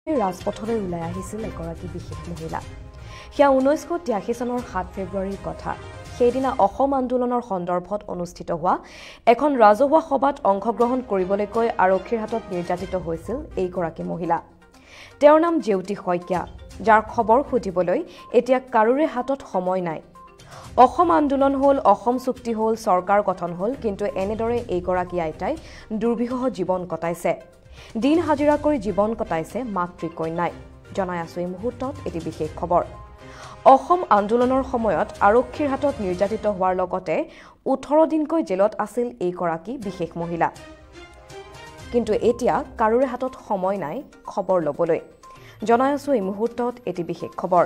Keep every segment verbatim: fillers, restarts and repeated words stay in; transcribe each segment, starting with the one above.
ৰাজপথলৈ ওলাই আহিছিল এগৰাকী বিশেষ মহিলা। সেয়া ঊনৈছশ তিৰাশী চনৰ সাত ফেব্ৰুৱাৰীৰ কথা। সেইদিনা অসম আন্দোলনৰ সন্দৰ্ভত অনুষ্ঠিত হোৱা এখন ৰাজহুৱা সভাত অংশগ্ৰহণ কৰিবলৈ কৈ আৰক্ষীৰ হাতত নিৰ্যাতিত হৈছিল এইগৰাকী মহিলা। তেওঁৰ নাম জেউতি শইকীয়া, যাৰ খবৰ খুজিবলৈ এতিয়া কাৰোৰে হাতত সময় নাই। অসম আন্দোলন হ'ল, অসম চুক্তি হ'ল, চৰকাৰ গঠন হ'ল, কিন্তু এনেদৰে এইগৰাকী আইতাই দুৰ্বিষহ জীৱন কটাইছে। দিন হাজিৰা কৰি জীৱন কটাইছে মাতৃকন্যাই। জনাই আছো এই মুহূৰ্তত এটি বিশেষ খবৰ। অসম আন্দোলনৰ সময়ত আৰক্ষীৰ হাতত নিৰ্যাতিত হোৱাৰ লগতে ওঠৰ দিনকৈ জেলত আছিল এইগৰাকী বিশেষ মহিলা। কিন্তু এতিয়া কাৰোৰে হাতত সময় নাই খবৰ ল'বলৈ। জনাই আছো এই মুহূৰ্তত এটি বিশেষ খবৰ।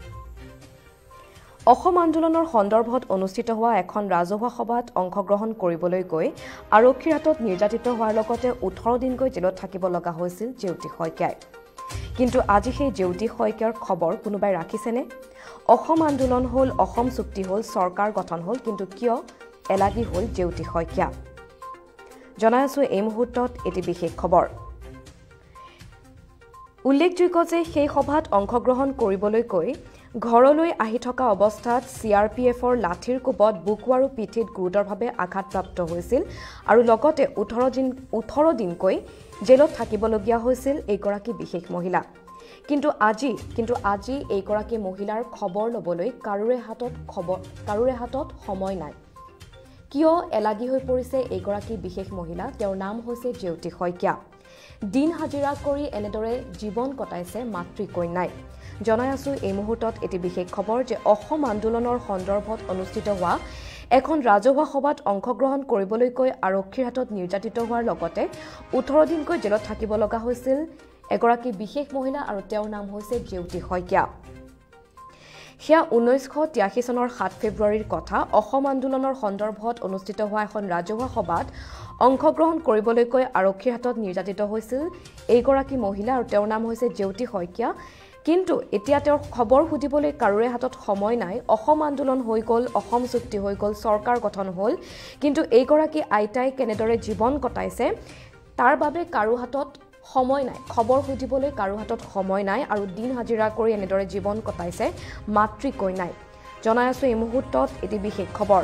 অসম আন্দোলনৰ সন্দৰ্ভত অনুষ্ঠিত হোৱা এখন ৰাজহুৱা সভাত অংশগ্ৰহণ কৰিবলৈ গৈ আৰক্ষীৰ হাতত নিৰ্যাতিত হোৱাৰ লগতে ওঠৰ দিনকৈ জেলত থাকিব লগা হৈছিল জেউতি শইকীয়াই। কিন্তু আজি সেই জেউতি শইকীয়াৰ খবৰ কোনোবাই ৰাখিছেনে? অসম আন্দোলন হ'ল, অসম চুক্তি হ'ল, চৰকাৰ গঠন হ'ল, কিন্তু কিয় এলাগী হ'ল জেউতি শইকীয়া? জনাই আছো এই মুহূৰ্তত এটি বিশেষ খবৰ। উল্লেখযোগ্য যে সেই সভাত অংশগ্ৰহণ কৰিবলৈ কৈ ঘৰলৈ আহি থকা অৱস্থাত চি আৰ পি এফৰ লাঠিৰ কোবত বুকু আৰু পিঠিত গুৰুতৰভাৱে আঘাতপ্ৰাপ্ত হৈছিল আৰু লগতে ওঠৰ দিন ওঠৰ দিনকৈ জেলত থাকিবলগীয়া হৈছিল এইগৰাকী বিশেষ মহিলা। কিন্তু আজি কিন্তু আজি এইগৰাকী মহিলাৰ খবৰ ল'বলৈ কাৰোৰে হাতত খবৰ কাৰোৰে হাতত সময় নাই। কিয় এলাগী হৈ পৰিছে এইগৰাকী বিশেষ মহিলা? তেওঁৰ নাম হৈছে জেউতি শইকীয়া। দিন হাজিৰা কৰি এনেদৰে জীৱন কটাইছে মাতৃকন্যাই। জনাই আছো এই মুহূৰ্তত এটি বিশেষ খবৰ যে অসম আন্দোলনৰ সন্দৰ্ভত অনুষ্ঠিত হোৱা এখন ৰাজহুৱা সভাত অংশগ্ৰহণ কৰিবলৈ কৈ আৰক্ষীৰ হাতত নিৰ্যাতিত হোৱাৰ লগতে ওঠৰ দিনকৈ জেলত থাকিব লগা হৈছিল এগৰাকী বিশেষ মহিলা আৰু তেওঁৰ নাম হৈছে জেউতি শইকীয়া। সেয়া ঊনৈছশ তিৰাশী চনৰ সাত ফেব্ৰুৱাৰীৰ কথা। অসম আন্দোলনৰ সন্দৰ্ভত অনুষ্ঠিত হোৱা এখন ৰাজহুৱা সভাত অংশগ্ৰহণ কৰিবলৈ কৈ আৰক্ষীৰ হাতত নিৰ্যাতিত হৈছিল এইগৰাকী মহিলা আৰু তেওঁৰ নাম হৈছে জেউতি শইকীয়া। কিন্তু এতিয়া তেওঁৰ খবৰ সুধিবলৈ কাৰোৰে হাতত সময় নাই। অসম আন্দোলন হৈ গ'ল, অসম চুক্তি হৈ গ'ল, চৰকাৰ গঠন হ'ল, কিন্তু এইগৰাকী আইতাই কেনেদৰে জীৱন কটাইছে তাৰ বাবে কাৰো হাতত সময় নাই। খবৰ সুধিবলৈ কাৰো হাতত সময় নাই আৰু দিন হাজিৰা কৰি এনেদৰে জীৱন কটাইছে মাতৃকন্যাই। জনাই আছো এই মুহূৰ্তত এটি বিশেষ খবৰ।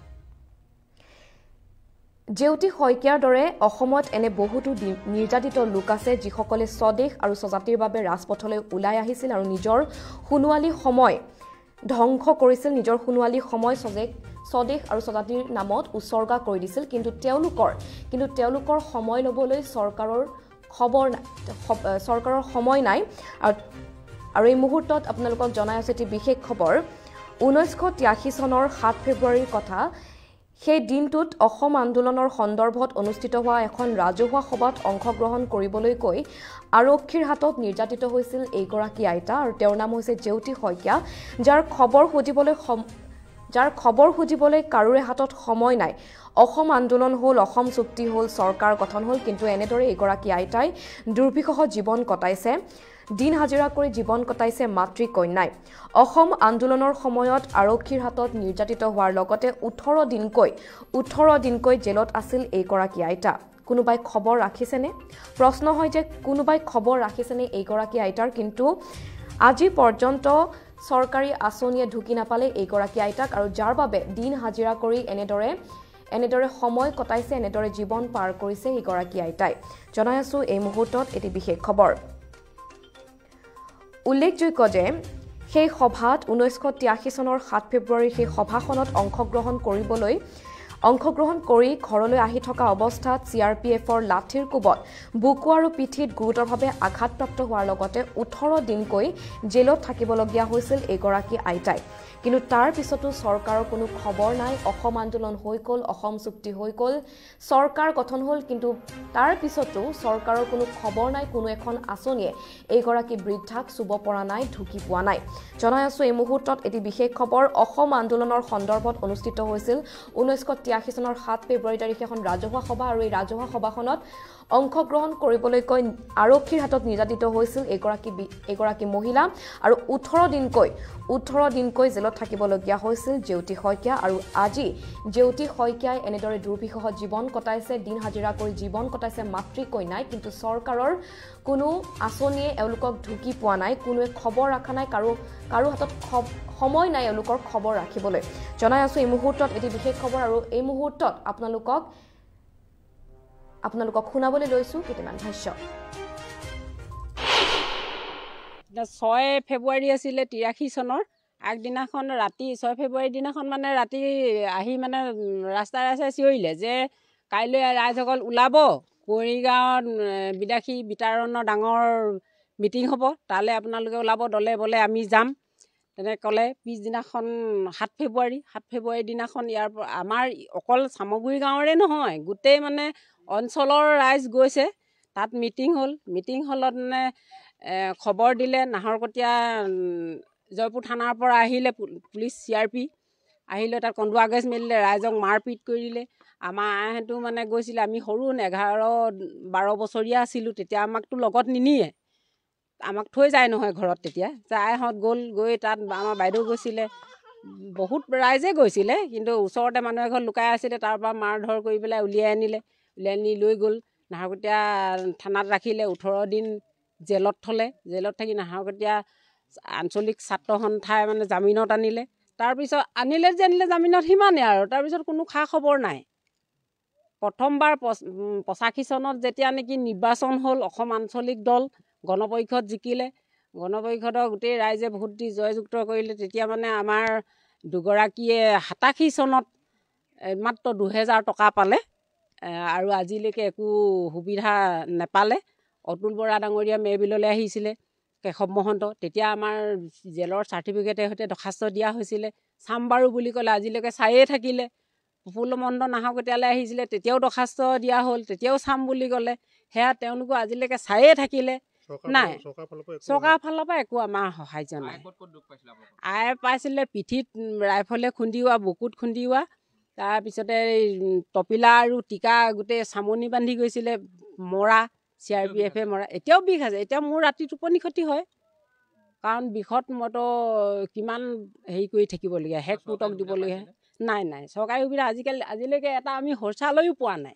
জেউতি শইকীয়াৰ দৰে অসমত এনে বহুতো নিৰ্যাতিত লোক আছে যিসকলে স্বদেশ আৰু স্বজাতিৰ বাবে ৰাজপথলৈ ওলাই আহিছিল আৰু নিজৰ সোণোৱালী সময় ধ্বংস কৰিছিল, নিজৰ সোণোৱালী সময় স্বদেশ স্বদেশ আৰু স্বজাতিৰ নামত উচৰ্গা কৰি দিছিল। কিন্তু তেওঁলোকৰ কিন্তু তেওঁলোকৰ সময় ল'বলৈ চৰকাৰৰ খবৰ নাই, চৰকাৰৰ সময় নাই। আৰু আৰু এই মুহূৰ্তত আপোনালোকক জনাই আছো এটি বিশেষ খবৰ। ঊনৈছশ তিৰাশী চনৰ সাত ফেব্ৰুৱাৰীৰ কথা। সেই দিনটোত অসম আন্দোলনৰ সন্দৰ্ভত অনুষ্ঠিত হোৱা এখন ৰাজহুৱা সভাত অংশগ্ৰহণ কৰিবলৈ কৈ আৰক্ষীৰ হাতত নিৰ্যাতিত হৈছিল এইগৰাকী আইতা আৰু তেওঁৰ নাম হৈছে জেউতি শইকীয়া, যাৰ খবৰ সুধিবলৈ যাৰ খবৰ সুধিবলৈ কাৰোৰে হাতত সময় নাই। অসম আন্দোলন হ'ল, অসম চুক্তি হ'ল, চৰকাৰ গঠন হ'ল, কিন্তু এনেদৰে এইগৰাকী আইতাই দুৰ্বিষহ জীৱন কটাইছে। দিন হাজিৰা কৰি জীৱন কটাইছে মাতৃকন্যাই। অসম আন্দোলনৰ সময়ত আৰক্ষীৰ হাতত নিৰ্যাতিত হোৱাৰ লগতে ওঠৰ দিনকৈ ওঠৰ দিনকৈ জেলত আছিল এইগৰাকী আইতা। কোনোবাই খবৰ ৰাখিছেনে? প্ৰশ্ন হয় যে কোনোবাই খবৰ ৰাখিছেনে এইগৰাকী আইতাৰ? কিন্তু আজি পৰ্যন্ত চৰকাৰী আঁচনিয়ে ঢুকি নাপালে এইগৰাকী আইতাক, আৰু যাৰ বাবে দিন হাজিৰা কৰি এনেদৰে এনেদৰে সময় কটাইছে, এনেদৰে জীৱন পাৰ কৰিছে এইগৰাকী আইতাই। জনাই আছো এই মুহূৰ্তত এটি বিশেষ খবৰ। উল্লেখযোগ্য যে সেই সভাত ঊনৈছশ তিৰাশী চনৰ সাত ফেব্ৰুৱাৰীৰ সেই সভাখনত অংশগ্ৰহণ কৰিবলৈ অংশগ্ৰহণ কৰি ঘৰলৈ আহি থকা অৱস্থাত চি আৰ পি এফৰ লাঠিৰ কোবত বুকু আৰু পিঠিত গুৰুতৰভাৱে আঘাতপ্ৰাপ্ত হোৱাৰ লগতে ওঠৰ দিনকৈ জেলত থাকিবলগীয়া হৈছিল এইগৰাকী আইতাই। কিন্তু তাৰ পিছতো চৰকাৰৰ কোনো খবৰ নাই। অসম আন্দোলন হৈ গ'ল, অসম চুক্তি হৈ গ'ল, চৰকাৰ গঠন হ'ল, কিন্তু তাৰ পিছতো চৰকাৰৰ কোনো খবৰ নাই। কোনো এখন আঁচনিয়ে এইগৰাকী বৃদ্ধাক চুব পৰা নাই, ঢুকি পোৱা নাই। জনাই আছো এই মুহূৰ্তত এটি বিশেষ খবৰ। অসম আন্দোলনৰ সন্দৰ্ভত অনুষ্ঠিত হৈছিল ঊনৈছশ তিৰাশী চনৰ সাত ফেব্ৰুৱাৰী তাৰিখে এখন ৰাজহুৱা সভা আৰু এই ৰাজহুৱা সভাখনত অংশগ্ৰহণ কৰিবলৈ কৈ আৰক্ষীৰ হাতত নিৰ্যাতিত হৈছিল এগৰাকী এগৰাকী মহিলা আৰু ওঠৰ দিনকৈ ওঠৰ দিনকৈ জেলত থাকিবলগীয়া হৈছিল জেউতি শইকীয়া আৰু আজি জেউতি শইকীয়াই এনেদৰে দুৰ্বিষহ জীৱন কটাইছে দিন হাজিৰা কৰি জীৱন কটাইছে মাতৃ কন্যাই কিন্তু চৰকাৰৰ কোনো আঁচনিয়ে এওঁলোকক ঢুকি পোৱা নাই কোনোৱে খবৰ ৰাখা নাই কাৰো কাৰো হাতত সময় নাই এওঁলোকৰ খবৰ ৰাখিবলৈ জনাই আছো এই মুহূৰ্তত এটি বিশেষ খবৰ আৰু এই মুহূৰ্তত আপোনালোকক আপোনালোকক শুনাবলৈ লৈছো কেইটামান ভাষ্য ছয় ফেব্ৰুৱাৰী আছিলে তিৰাশী চনৰ আগদিনাখন ৰাতি ছয় ফেব্ৰুৱাৰী দিনাখন মানে ৰাতি আহি মানে ৰাস্তাই ৰাস্তাই চিঞৰিলে যে কাইলৈ ৰাইজসকল ওলাব কুঁৱৰীগাঁৱত বিদেশী বিতৰণৰ ডাঙৰ মিটিং হ'ব তালৈ আপোনালোকে ওলাব দলে বলে আমি যাম তেনে ক'লে পিছদিনাখন সাত ফেব্ৰুৱাৰী সাত ফেব্ৰুৱাৰী দিনাখন ইয়াৰ পৰা আমাৰ অকল চামগুৰি গাঁৱৰে নহয় গোটেই মানে অঞ্চলৰ ৰাইজ গৈছে তাত মিটিং হ'ল মিটিং হলত মানে খবৰ দিলে নাহৰকটীয়া জয়পুৰ থানাৰ পৰা আহিলে পুলিচ চি আৰ পি আহিলে তাত কন্দুৱা গেছ মেলিলে ৰাইজক মাৰপিট কৰিলে আমাৰ আইহঁতো মানে গৈছিলে আমি সৰু এঘাৰ বাৰ বছৰীয়া আছিলোঁ তেতিয়া আমাকতো লগত নিনিয়ে আমাক থৈ যায় নহয় ঘৰত তেতিয়া আইহঁত গ'ল গৈ তাত আমাৰ বাইদেউ গৈছিলে বহুত ৰাইজে গৈছিলে কিন্তু ওচৰতে মানুহ এঘৰ লুকাই আছিলে তাৰ পৰা মাৰ ধৰ কৰি পেলাই উলিয়াই আনিলে উলিয়াই আনি লৈ গ'ল নাহৰকটীয়া থানাত ৰাখিলে ওঠৰ দিন জেলত থলে জেলত থাকি নাহৰকটীয়া আঞ্চলিক ছাত্ৰ সন্থাই মানে জামিনত আনিলে তাৰপিছত আনিলে যে আনিলে জামিনত সিমানেই আৰু তাৰপিছত কোনো খা খবৰ নাই প্ৰথমবাৰ পঁচাশী চনত যেতিয়া নেকি নিৰ্বাচন হ'ল অসম আঞ্চলিক দল গণপৰিষদ জিকিলে গণপৰিষদৰ গোটেই ৰাইজে ভোট দি জয়যুক্ত কৰিলে তেতিয়া মানে আমাৰ দুগৰাকীয়ে সাতাশী চনত মাত্ৰ দুহেজাৰ টকা পালে আৰু আজিলৈকে একো সুবিধা নেপালে অতুল বৰা ডাঙৰীয়া মেৰবিললৈ আহিছিলে কেশৱ মহন্ত তেতিয়া আমাৰ জেলৰ চাৰ্টিফিকেটৰ সৈতে দৰখাস্ত দিয়া হৈছিলে চাম বাৰু বুলি ক'লে আজিলৈকে চায়ে থাকিলে প্ৰফুল্ল মহন্ত নাহৰকটীয়ালৈ আহিছিলে তেতিয়াও দৰখাস্ত দিয়া হ'ল তেতিয়াও চাম বুলি ক'লে সেয়া তেওঁলোকো আজিলৈকে চায়ে থাকিলে নাই চৰকাৰৰ ফালৰ পৰা একো আমাৰ সাহাৰ্য নাই আই পাইছিলে পিঠিত ৰাইফলে খুন্দিওৱা বুকুত খুন্দিওৱা তাৰপিছতে টপিলা আৰু টিকা গোটেই চামনি বান্ধি গৈছিলে মৰা চি আৰ পি এফে মৰা এতিয়াও বিষ আছে এতিয়া মোৰ ৰাতি টোপনি ক্ষতি হয় কাৰণ বিষত মইতো কিমান হেৰি কৰি থাকিবলগীয়া হেক পুতক দিবলগীয়া নাই নাই চৰকাৰী সুবিধা আজিকালি আজিলৈকে এটা আমি শৌচালয়ো পোৱা নাই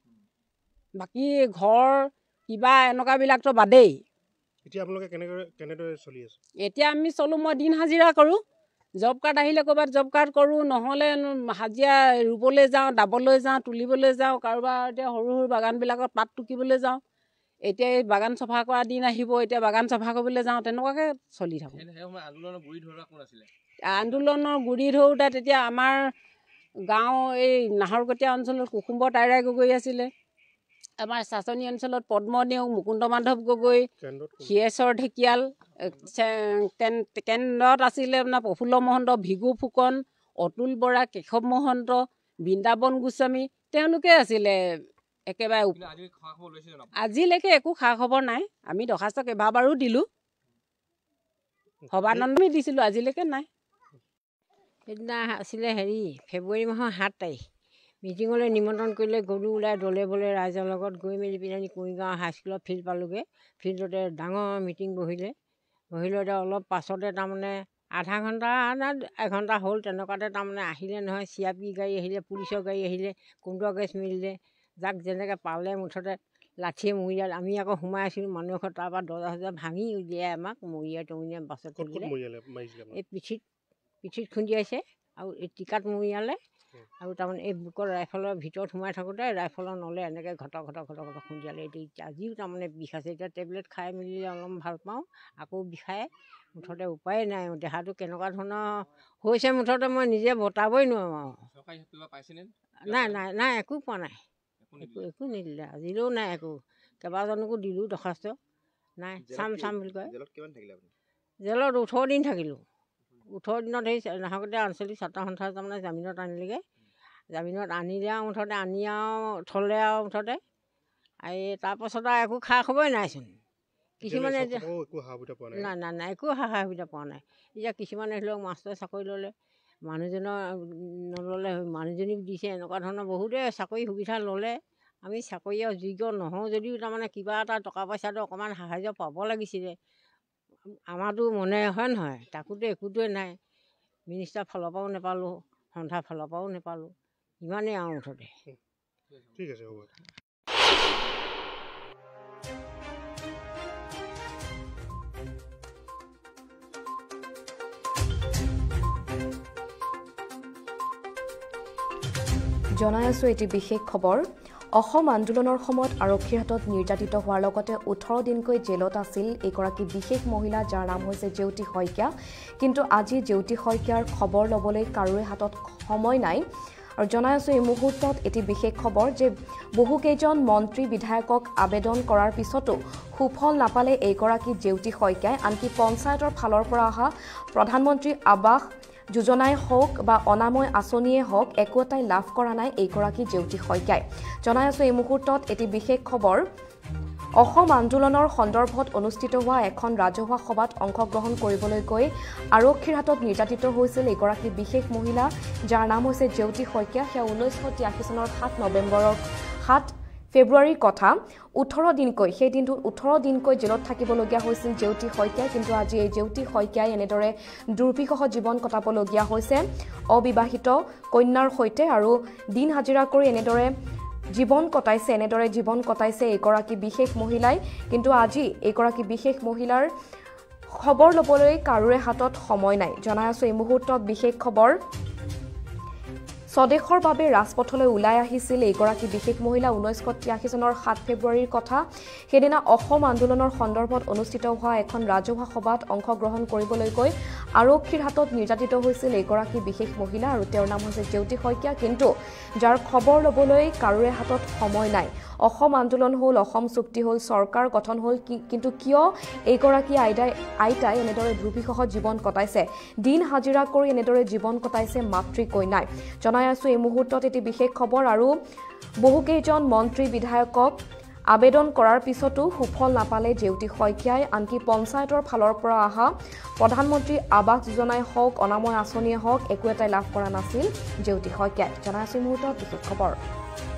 বাকী ঘৰ কিবা এনেকুৱাবিলাকতো বাদেই এতিয়া আপোনালোকে কেনেকৈ কেনেদৰে চলি আছে এতিয়া আমি চলোঁ মই দিন হাজিৰা কৰোঁ জব কাৰ্ড আহিলে ক'ৰবাত জব কাৰ্ড কৰোঁ নহ'লে হাজিৰা ৰুবলৈ যাওঁ দাবলৈ যাওঁ তুলিবলৈ যাওঁ কাৰোবাৰ এতিয়া সৰু সৰু বাগানবিলাকত পাত টুকিবলৈ যাওঁ এতিয়া এই বাগান চফা কৰা দিন আহিব এতিয়া বাগান চফা কৰিবলৈ যাওঁ তেনেকুৱাকৈ চলি থাকোঁ আন্দোলনৰ গুৰি ধৰোঁতে তেতিয়া আমাৰ গাঁও এই নাহৰকটীয়া অঞ্চলত কুসুম্ব তাইৰাই গগৈ আছিলে আমাৰ চাচনি অঞ্চলত পদ্ম নেওগ মুকুন্দ মাধৱ গগৈ হিয়েশ্বৰ ঢেকিয়াল কেন্দ্ৰত আছিলে আপোনাৰ প্ৰফুল্ল মহন্ত ভিগু ফুকন অতুল বৰা কেশৱ মহন্ত বৃন্দাবন গোস্বামী তেওঁলোকে আছিলে একেবাৰে আজিলৈকে একো খা খবৰ নাই আমি দৰখাস্ত কেইবাবাৰো দিলোঁ সৰ্বানন্দী দিছিলোঁ আজিলৈকে নাই সেইদিনা আছিলে হেৰি ফেব্ৰুৱাৰী মাহৰ সাত তাৰিখ মিটিঙলৈ নিমন্ত্ৰণ কৰিলে গৰু ওলাই দলে বলে ৰাইজৰ লগত গৈ মেলি পিনি কুঁহিগাঁও হাইস্কুলৰ ফিল্ড পালোগৈ ফিল্ডতে ডাঙৰ মিটিং বহিলে বহিলতে অলপ পাছতে তাৰমানে আধা ঘণ্টা না এঘণ্টা হ'ল তেনেকুৱাতে তাৰমানে আহিলে নহয় চি আৰ পি গাড়ী আহিলে পুলিচৰ গাড়ী আহিলে কুন্দুৱা গেছ মিলিলে যাক যেনেকৈ পালে মুঠতে লাঠিয়ে মৰিয়াল আমি আকৌ সোমাই আছিলোঁ মানুহ ঘৰত তাৰপৰা দৰ্জা চৰ্জা ভাঙি উলিয়াই আমাক মৰিয়াই টঙিয়াই বাছত তুলিলে এই পিঠিত পিঠিত খুন্দিয়াইছে আৰু এই টিকাত মৰিয়ালে আৰু তাৰমানে এই বুকৰ ৰাইফলৰ ভিতৰত সোমাই থাকোঁতে ৰাইফলৰ নলে এনেকৈ ঘটক ঘটক ঘটক ঘটক খুন্দিয়ালে এতিয়া আজিও তাৰমানে বিষ আছে এতিয়া টেবলেট খাই মেলিলে অলপ ভাল পাওঁ আকৌ বিষায় মুঠতে উপায় নাই দেহাটো কেনেকুৱা ধৰণৰ হৈছে মুঠতে মই নিজে বটাবই নোৱাৰোঁ আৰু নাই নাই নাই একো পোৱা নাই একো একো নিদিলে আজিলৈও নাই একো কেইবাজনকো দিলোঁ দৰখাস্ত নাই চাম চাম বুলি কয় জেলত ওঠৰ দিন থাকিলোঁ ওঠৰ দিনত সেই নাহৰকটীয়া আঞ্চলিক ছাত্ৰ সন্থা তাৰমানে জামিনত আনিলেগৈ জামিনত আনিলে আৰু মুঠতে আনি আৰু থ'লে আৰু মুঠতে এই তাৰপাছত আৰু একো খা খবৰে নাইচোন কিছুমানে নাই নাই নাই একো সা সুবিধা পোৱা নাই এতিয়া কিছুমানে ধৰি লওক মাষ্টৰ চাকৰি ল'লে মানুহজনৰ নল'লে মানুহজনীক দিছে এনেকুৱা ধৰণৰ বহুতে চাকৰি সুবিধা ল'লে আমি চাকৰি যোগ্য নহওঁ যদিও তাৰমানে কিবা এটা টকা পইচাটো অকণমান সাহাৰ্য পাব লাগিছিলে আমাৰতো মনে হয় নহয় তাকোতো একোটোৱে নাই মিনিষ্টাৰ ফালৰ পৰাও নাপালোঁ সন্থাৰ ফালৰ পৰাও নাপালোঁ ইমানেই আৰু মুঠতে ঠিক আছে হ'ব জনাই আছোঁ এটি বিশেষ খবৰ অসম আন্দোলনৰ সময়ত আৰক্ষীৰ হাতত নিৰ্যাতিত হোৱাৰ লগতে ওঠৰ দিনকৈ জেলত আছিল এগৰাকী বিশেষ মহিলা যাৰ নাম হৈছে জেউতি শইকীয়া কিন্তু আজি জেউতি শইকীয়াৰ খবৰ ল'বলৈ কাৰোৰে হাতত সময় নাই আৰু জনাই আছোঁ এই মুহূৰ্তত এটি বিশেষ খবৰ যে বহুকেইজন মন্ত্ৰী বিধায়কক আবেদন কৰাৰ পিছতো সুফল নাপালে এইগৰাকী জেউতি শইকীয়াই আনকি পঞ্চায়তৰ ফালৰ পৰা অহা প্ৰধানমন্ত্ৰী আৱাস যোজনাই হওক বা অনাময় আঁচনিয়ে হওক একো এটাই লাভ কৰা নাই এইগৰাকী জেউতি শইকীয়াই জনাই আছোঁ এই মুহূৰ্তত এটি বিশেষ খবৰ অসম আন্দোলনৰ সন্দৰ্ভত অনুষ্ঠিত হোৱা এখন ৰাজহুৱা সভাত অংশগ্ৰহণ কৰিবলৈ গৈ আৰক্ষীৰ হাতত নিৰ্যাতিত হৈছিল এগৰাকী বিশেষ মহিলা যাৰ নাম হৈছে জেউতি শইকীয়া সেয়া ঊনৈছশ তিৰাশী চনৰ সাত নৱেম্বৰৰ সাত ফেব্ৰুৱাৰীৰ কথা ওঠৰ দিনকৈ সেই দিনটোত ওঠৰ দিনকৈ জেলত থাকিবলগীয়া হৈছিল জেউতি শইকীয়াই কিন্তু আজি এই জেউতি শইকীয়াই এনেদৰে দুৰ্বিষহ জীৱন কটাবলগীয়া হৈছে অবিবাহিত কন্যাৰ সৈতে আৰু দিন হাজিৰা কৰি এনেদৰে জীৱন কটাইছে এনেদৰে জীৱন কটাইছে এগৰাকী বিশেষ মহিলাই কিন্তু আজি এগৰাকী বিশেষ মহিলাৰ খবৰ ল'বলৈ কাৰোৰে হাতত সময় নাই জনাই আছোঁ এই মুহূৰ্তত বিশেষ খবৰ স্বদেশৰ বাবে ৰাজপথলৈ ওলাই আহিছিল এগৰাকী বিশেষ মহিলা ঊনৈছশ তিৰাশী চনৰ সাত ফেব্ৰুৱাৰীৰ কথা সেইদিনা অসম আন্দোলনৰ সন্দৰ্ভত অনুষ্ঠিত হোৱা এখন ৰাজহুৱা সভাত অংশগ্ৰহণ কৰিবলৈ গৈ আৰক্ষীৰ হাতত নিৰ্যাতিত হৈছিল এগৰাকী বিশেষ মহিলা আৰু তেওঁৰ নাম হৈছে জেউতি শইকীয়া কিন্তু যাৰ খবৰ ল'বলৈ কাৰোৰে হাতত সময় নাই অসম আন্দোলন হ'ল অসম চুক্তি হ'ল চৰকাৰ গঠন হ'ল কিন্তু কিয় এইগৰাকী আইতাই আইতাই এনেদৰে দুৰ্বিষহ জীৱন কটাইছে দিন হাজিৰা কৰি এনেদৰে জীৱন কটাইছে মাতৃ কন্যাই জনাই আছোঁ এই মুহূৰ্তত এটি বিশেষ খবৰ আৰু বহুকেইজন মন্ত্ৰী বিধায়কক আবেদন কৰাৰ পিছতো সুফল নাপালে জেউতি শইকীয়াই আনকি পঞ্চায়তৰ ফালৰ পৰা অহা প্ৰধানমন্ত্ৰী আৱাস যোজনাই হওক অনাময় আঁচনিয়ে হওক একো এটাই লাভ কৰা নাছিল জেউতি শইকীয়াই জনাই আছোঁ এই মুহূৰ্তত বিশেষ খবৰ